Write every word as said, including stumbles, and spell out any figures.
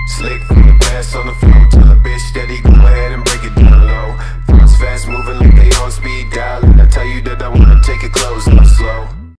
Slick from the past on the phone, tell a bitch that he